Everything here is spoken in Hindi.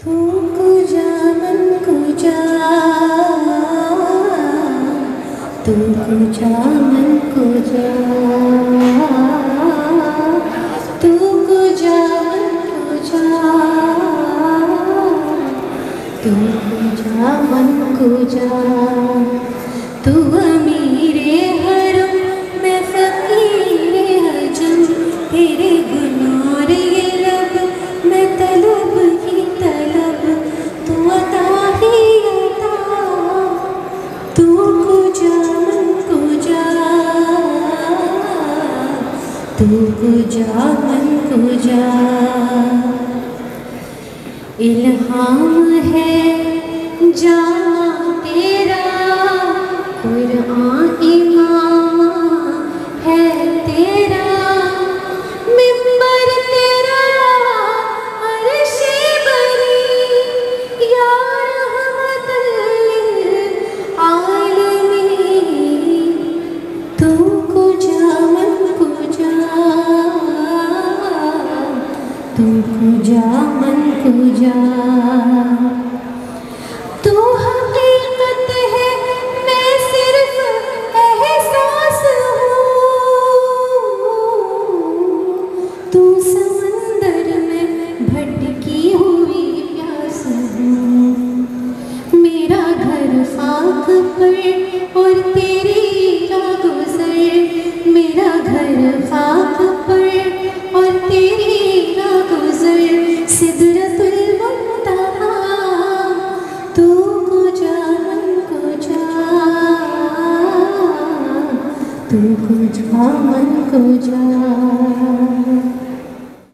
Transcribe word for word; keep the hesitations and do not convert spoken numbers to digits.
तू कुजा मन कुजा, तू कुजा मन कुजा, तू कुजा मन कुजा, तू कुजा मन कुजा। तू अमीरे हरम मैं फ़कीरे हजम, तेरे गुनोर ये लब मैं तलब ही तलब, तू अता ही अता। तू कुजा मन कुजा, तू कुजा मन कुजा। इल्हाम है जामा तेरा, कुरआन इमाम है तेरा, मिंबर तेरा अर्शे बरी, या रहमतल लिल आलमीन। तू कुजा मन कुजा, तू कुजा मन कुजा। तू हकीकत है मैं सिर्फ एहसास हूँ, तू समंदर में भटकी हुई प्यास हूँ। मेरा घर खाक पर और तेरी राह गुज़र, मेरा घर खाक पर और तेरी राह गुज़र। सिदरतुल मुंतहा, तू कुजा मन कुजा, तू कुजा मन कुजा।